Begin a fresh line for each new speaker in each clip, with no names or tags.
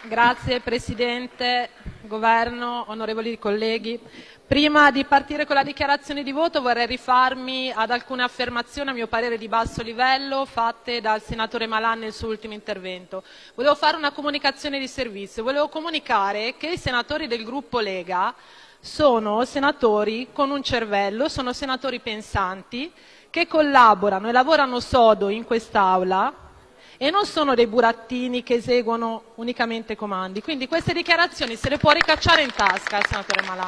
Grazie Presidente, Governo, onorevoli colleghi. Prima di partire con la dichiarazione di voto vorrei rifarmi ad alcune affermazioni, a mio parere di basso livello, fatte dal senatore Malan nel suo ultimo intervento. Volevo fare una comunicazione di servizio, volevo comunicare che i senatori del gruppo Lega sono senatori con un cervello, sono senatori pensanti che collaborano e lavorano sodo in quest'Aula e non sono dei burattini che eseguono unicamente comandi. Quindi queste dichiarazioni se le può ricacciare in tasca il senatore Malan.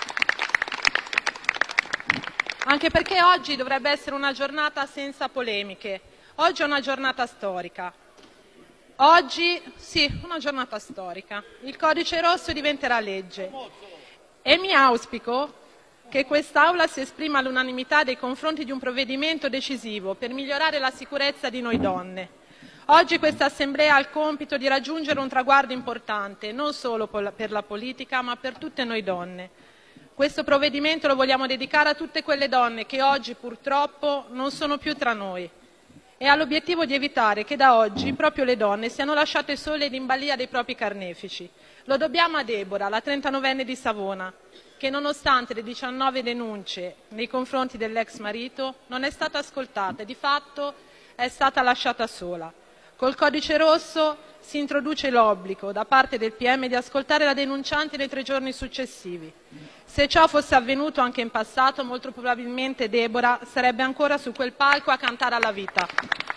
Anche perché oggi dovrebbe essere una giornata senza polemiche. Oggi è una giornata storica. Oggi, sì, una giornata storica. Il codice rosso diventerà legge. E mi auspico che quest'Aula si esprima all'unanimità nei confronti di un provvedimento decisivo per migliorare la sicurezza di noi donne. Oggi questa Assemblea ha il compito di raggiungere un traguardo importante, non solo per la politica, ma per tutte noi donne. Questo provvedimento lo vogliamo dedicare a tutte quelle donne che oggi purtroppo non sono più tra noi e ha l'obiettivo di evitare che da oggi proprio le donne siano lasciate sole in balia dei propri carnefici. Lo dobbiamo a Deborah, la 39enne di Savona, che nonostante le 19 denunce nei confronti dell'ex marito non è stata ascoltata e di fatto è stata lasciata sola. Col codice rosso si introduce l'obbligo da parte del PM di ascoltare la denunciante nei 3 giorni successivi. Se ciò fosse avvenuto anche in passato, molto probabilmente Deborah sarebbe ancora su quel palco a cantare alla vita.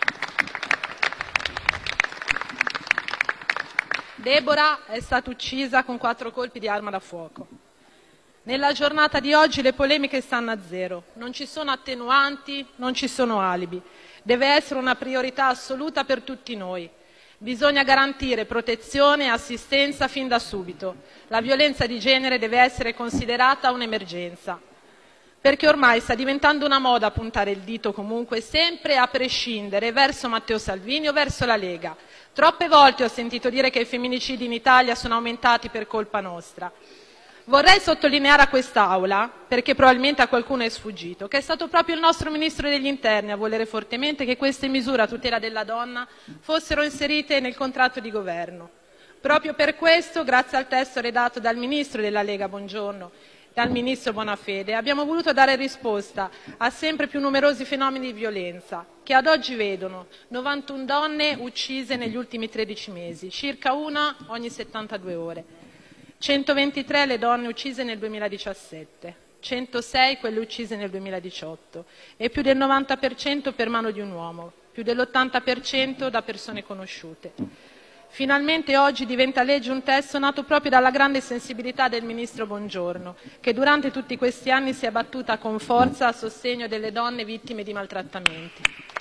Deborah è stata uccisa con 4 colpi di arma da fuoco. Nella giornata di oggi le polemiche stanno a zero, non ci sono attenuanti, non ci sono alibi. Deve essere una priorità assoluta per tutti noi. Bisogna garantire protezione e assistenza fin da subito. La violenza di genere deve essere considerata un'emergenza. Perché ormai sta diventando una moda puntare il dito comunque, sempre a prescindere, verso Matteo Salvini o verso la Lega. Troppe volte ho sentito dire che i femminicidi in Italia sono aumentati per colpa nostra. Vorrei sottolineare a quest'Aula, perché probabilmente a qualcuno è sfuggito, che è stato proprio il nostro Ministro degli Interni a volere fortemente che queste misure a tutela della donna fossero inserite nel contratto di governo. Proprio per questo, grazie al testo redatto dal Ministro della Lega Bongiorno e dal Ministro Bonafede, abbiamo voluto dare risposta a sempre più numerosi fenomeni di violenza, che ad oggi vedono 91 donne uccise negli ultimi 13 mesi, circa una ogni 72 ore. 123 le donne uccise nel 2017, 106 quelle uccise nel 2018 e più del 90% per mano di un uomo, più dell'80% da persone conosciute. Finalmente oggi diventa legge un testo nato proprio dalla grande sensibilità del Ministro Bongiorno, che durante tutti questi anni si è battuta con forza a sostegno delle donne vittime di maltrattamenti.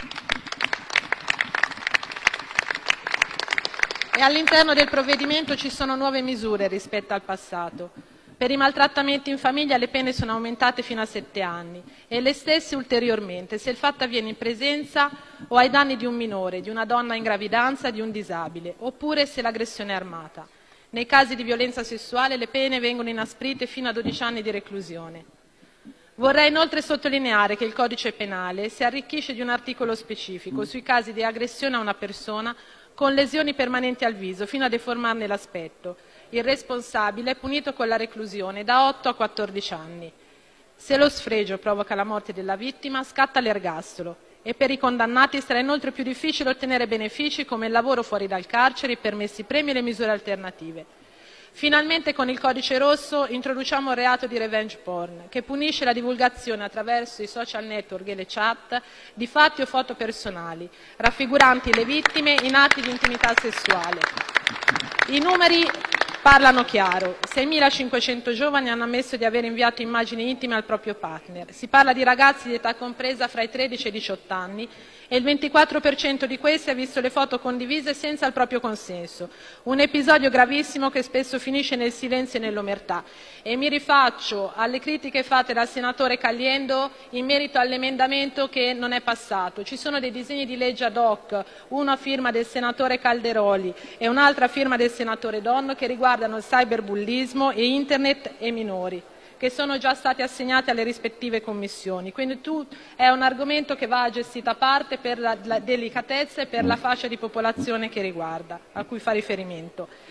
E all'interno del provvedimento ci sono nuove misure rispetto al passato. Per i maltrattamenti in famiglia le pene sono aumentate fino a 7 anni e le stesse ulteriormente se il fatto avviene in presenza o ai danni di un minore, di una donna in gravidanza, di un disabile, oppure se l'aggressione è armata. Nei casi di violenza sessuale le pene vengono inasprite fino a 12 anni di reclusione. Vorrei inoltre sottolineare che il codice penale si arricchisce di un articolo specifico sui casi di aggressione a una persona con lesioni permanenti al viso fino a deformarne l'aspetto. Il responsabile è punito con la reclusione da 8 a 14 anni. Se lo sfregio provoca la morte della vittima, scatta l'ergastolo e per i condannati sarà inoltre più difficile ottenere benefici come il lavoro fuori dal carcere, i permessi premi e le misure alternative. Finalmente con il codice rosso introduciamo il reato di revenge porn, che punisce la divulgazione attraverso i social network e le chat di fatti o foto personali, raffiguranti le vittime in atti di intimità sessuale. I numeri parlano chiaro. 6.500 giovani hanno ammesso di aver inviato immagini intime al proprio partner. Si parla di ragazzi di età compresa fra i 13 e i 18 anni e il 24% di questi ha visto le foto condivise senza il proprio consenso. Un episodio gravissimo che spesso finisce nel silenzio e nell'omertà. E mi rifaccio alle critiche fatte dal senatore Caliendo in merito all'emendamento che non è passato. Ci sono dei disegni di legge ad hoc, uno a firma del senatore Calderoli e un'altra a firma del senatore Donno, che riguardano il cyberbullismo e internet e minori, che sono già stati assegnati alle rispettive commissioni. Quindi è un argomento che va gestito a parte per la delicatezza e per la fascia di popolazione che riguarda, a cui fa riferimento.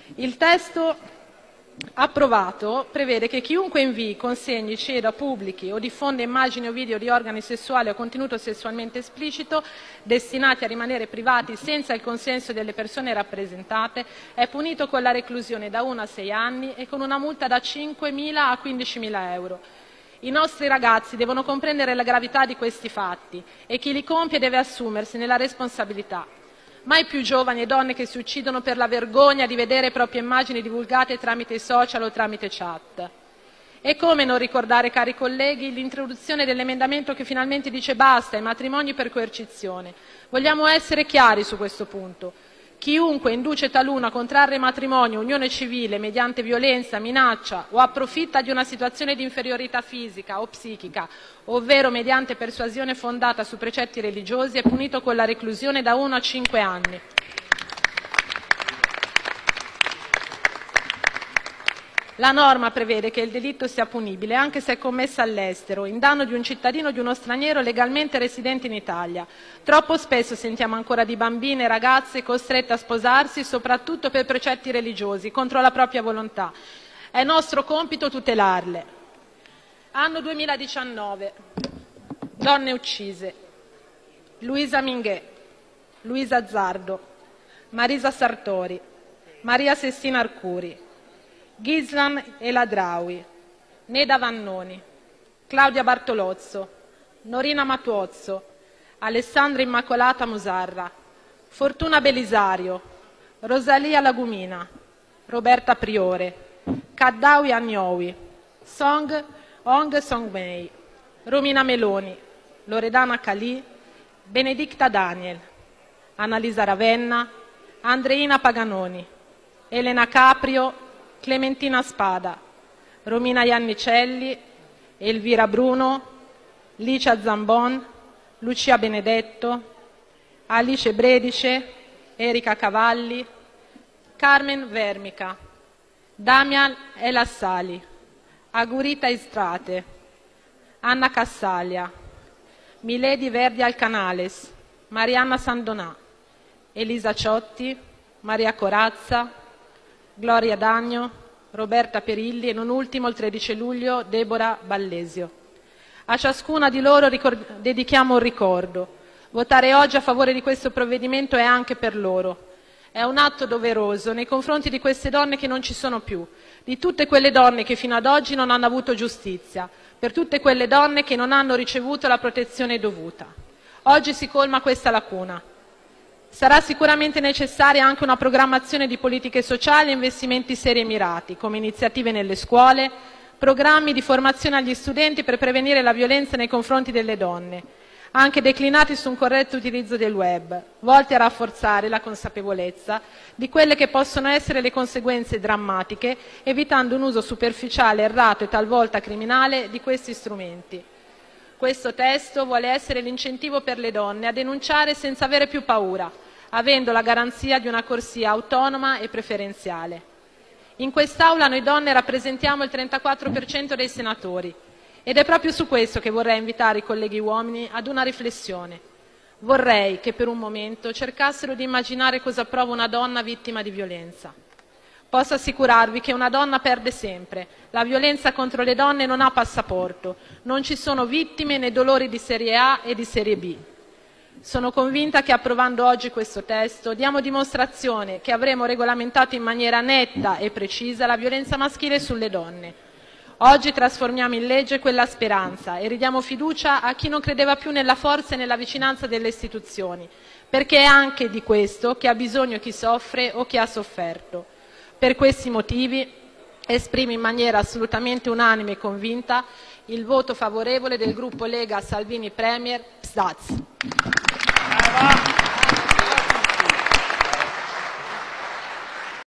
Il testo approvato prevede che chiunque invii, consegni, ceda, pubblichi o diffonda immagini o video di organi sessuali o contenuto sessualmente esplicito destinati a rimanere privati senza il consenso delle persone rappresentate è punito con la reclusione da 1 a 6 anni e con una multa da 5.000 a 15.000 euro. I nostri ragazzi devono comprendere la gravità di questi fatti e chi li compie deve assumersene la responsabilità. Mai più giovani e donne che si uccidono per la vergogna di vedere proprie immagini divulgate tramite i social o tramite chat. E come non ricordare, cari colleghi, l'introduzione dell'emendamento che finalmente dice basta ai matrimoni per coercizione. Vogliamo essere chiari su questo punto. Chiunque induce taluno a contrarre matrimonio o unione civile mediante violenza, minaccia o approfitta di una situazione di inferiorità fisica o psichica, ovvero mediante persuasione fondata su precetti religiosi, è punito con la reclusione da 1 a 5 anni. La norma prevede che il delitto sia punibile anche se è commesso all'estero, in danno di un cittadino o di uno straniero legalmente residente in Italia. Troppo spesso sentiamo ancora di bambine e ragazze costrette a sposarsi, soprattutto per precetti religiosi, contro la propria volontà. È nostro compito tutelarle. Anno 2019. Donne uccise. Luisa Minghè, Luisa Azzardo, Marisa Sartori, Maria Sestina Arcuri, Ghizlan El Adraoui, Neda Vannoni, Claudia Bartolozzo, Norina Matuozzo, Alessandra Immacolata Musarra, Fortuna Belisario, Rosalia Lagumina, Roberta Priore, Kaddawi Agnowi, Song Ong Songmei, Romina Meloni, Loredana Calì, Benedicta Daniel, Annalisa Ravenna, Andreina Paganoni, Elena Caprio, Clementina Spada, Romina Iannicelli, Elvira Bruno, Licia Zambon, Lucia Benedetto, Alice Bredice, Erika Cavalli, Carmen Vermica, Damian El Assali, Agurita Istrate, Anna Cassalia, Milady Verdi Alcanales, Marianna Sandonà, Elisa Ciotti, Maria Corazza, Gloria Dagno, Roberta Perilli e non ultimo il 13 luglio Deborah Ballesio. A ciascuna di loro dedichiamo un ricordo. Votare oggi a favore di questo provvedimento è anche per loro. È un atto doveroso nei confronti di queste donne che non ci sono più, di tutte quelle donne che fino ad oggi non hanno avuto giustizia, per tutte quelle donne che non hanno ricevuto la protezione dovuta. Oggi si colma questa lacuna. Sarà sicuramente necessaria anche una programmazione di politiche sociali e investimenti seri e mirati, come iniziative nelle scuole, programmi di formazione agli studenti per prevenire la violenza nei confronti delle donne, anche declinati su un corretto utilizzo del web, volti a rafforzare la consapevolezza di quelle che possono essere le conseguenze drammatiche, evitando un uso superficiale, errato e talvolta criminale di questi strumenti. Questo testo vuole essere l'incentivo per le donne a denunciare senza avere più paura, avendo la garanzia di una corsia autonoma e preferenziale. In quest'Aula noi donne rappresentiamo il 34% dei senatori ed è proprio su questo che vorrei invitare i colleghi uomini ad una riflessione. Vorrei che per un momento cercassero di immaginare cosa prova una donna vittima di violenza. Posso assicurarvi che una donna perde sempre. La violenza contro le donne non ha passaporto. Non ci sono vittime né dolori di serie A e di serie B. Sono convinta che approvando oggi questo testo diamo dimostrazione che avremo regolamentato in maniera netta e precisa la violenza maschile sulle donne. Oggi trasformiamo in legge quella speranza e ridiamo fiducia a chi non credeva più nella forza e nella vicinanza delle istituzioni, perché è anche di questo che ha bisogno chi soffre o chi ha sofferto. Per questi motivi esprimo in maniera assolutamente unanime e convinta il voto favorevole del gruppo Lega Salvini Premier-PSDAZ.